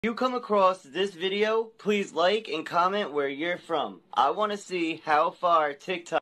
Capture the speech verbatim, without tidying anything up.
If you come across this video, please like and comment where you're from. I want to see how far TikTok